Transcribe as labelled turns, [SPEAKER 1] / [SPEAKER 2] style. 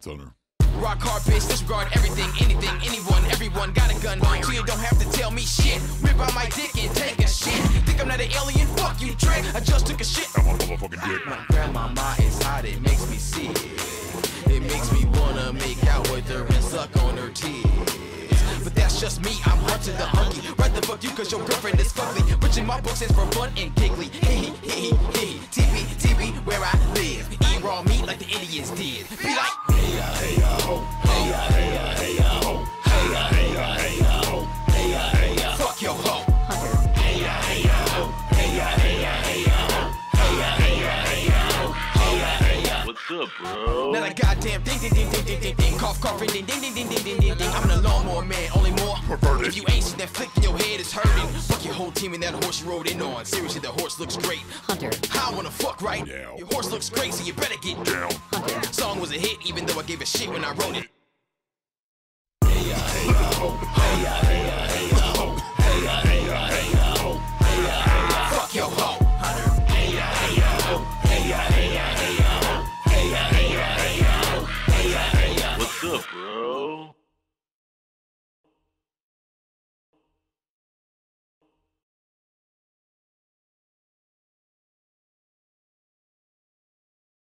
[SPEAKER 1] Thunder.
[SPEAKER 2] Rock hard, bitch, disregard everything, anything, anyone, everyone got a gun, so you don't have to tell me shit. Whip out my dick and take a shit. Think I'm not an alien? Fuck you, trick. I just took a shit.
[SPEAKER 1] I'm on motherfucking dick.
[SPEAKER 2] My grandmama is hot, it makes me sick. It makes me wanna make out with her and suck on her tits. But that's just me, I'm Hunter the Hunky. Right the fuck you, cause your girlfriend is fugly. Rich in my book stands for fun and giggly. Hehe-hehe-he, TV, where I live. Eat raw meat like the Indians did. Be like,
[SPEAKER 1] Hey-ya-hey-ya-ho, hey-ya-hey-ya-hey-ya-ho, hey-ya-hey-ya-hey-ya-ho, hey-ya-hey-ya.
[SPEAKER 2] Fuck your hoe.
[SPEAKER 1] Hey-ya-hey-ya-ho, hey-ya-hey-ya-hey-ya-ho, hey-ya-hey-ya-hey-ya-ho, hey-ya-hey-ya.
[SPEAKER 3] What's up, bro?
[SPEAKER 2] Not a goddamn ding, cough, coughing, ding. I'm an lawnmower man, only more
[SPEAKER 1] Perverted.
[SPEAKER 2] If you ain't seen that flick, then your head is hurting. Fuck your whole team and that horse you rode in on. Seriously, the horse looks great.
[SPEAKER 4] Hunter.
[SPEAKER 2] I wanna fuck right.
[SPEAKER 1] Yeah.
[SPEAKER 2] Your horse looks great, so you better get
[SPEAKER 1] Down.
[SPEAKER 4] Hunter.
[SPEAKER 2] Song was a hit, even though I gave a shit when I wrote it.